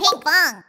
Pinkfong.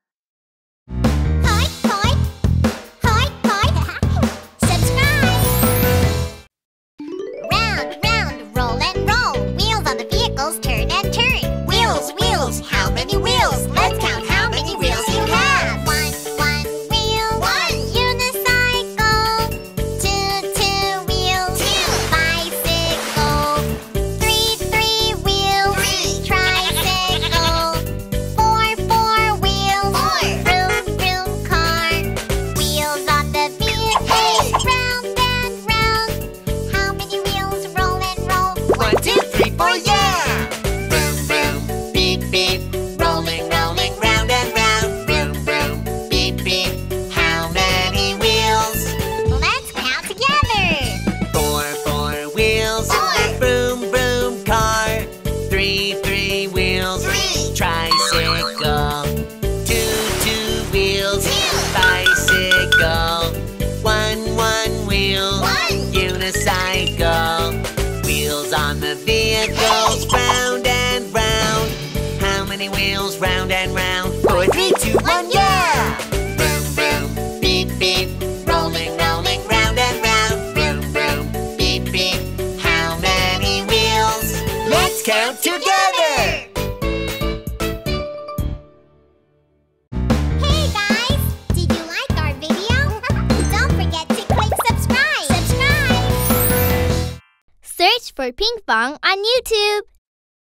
Hoi, hoi. Hoi, hoi. Subscribe. Round, round, roll and roll. Wheels on the vehicles turn and turn. Wheels, wheels, how many wheels? Let's count how many wheels you have. One wheel. One. Unicycle. Two wheels. Two. Bicycle. Three wheels. Three. Tricycle. Four wheels. Four. Vroom, car. Wheels on the vehicle. Hey. Round and round. How many wheels roll and roll? 1, 2, 3, 4, yeah! Vroom, vroom, beep, beep. Rolling, rolling, round and round. Vroom, vroom, beep, beep. How many wheels? Let's count together. 4 wheels. Four. Vroom, vroom, car. 3 wheels. Three. Tricycle. 2 wheels. Two. Bicycle. 1 wheel. One. Unicycle. Wheels on the vehicles, round and round. How many wheels round and round? 4, 3, 2, 1, yeah! Vroom, vroom, beep, beep. Rolling, rolling, round and round. Vroom, vroom, beep, beep. How many wheels? Let's count together! Hey guys, did you like our video? Don't forget to click subscribe. Search for Pinkfong on YouTube.